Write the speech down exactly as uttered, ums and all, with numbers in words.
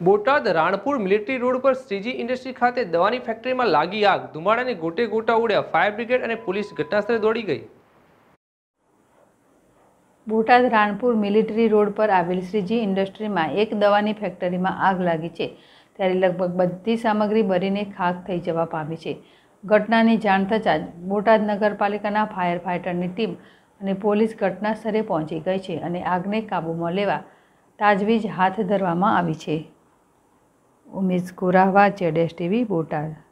Botad Ranpur military road પર Shriji industry ખાતે દવાની ફેક્ટરીમાં લાગી આગ। ધુમાડાને ગોટે ગોટા ઉડ્યા। ફાયર બ્રિગેડ અને પોલીસ ઘટનાસ્થળે દોડી ગઈ। બોટાદ રાણપુર મિલિટરી રોડ પર આવેલ શ્રીજી ઇન્ડસ્ટ્રીમાં એક દવાની ફેક્ટરીમાં આગ લાગી છે, ત્યારે લગભગ બધી સામગ્રી બળીને ખાખ થઈ જવા પામી છે। ઘટનાની જાણ થતાં જ બોટાદ નગરપાલિકાના ફાયર ફાઇટરની ટીમ અને પોલીસ ઘટના સ્થળે પહોંચી ગઈ છે અને આગને કાબૂમાં લેવા તાજવીજ હાથ ધરવામાં આવી છે। ઉમેશ ગોરાવા, જેડેશ ટીવી, બોટાદ।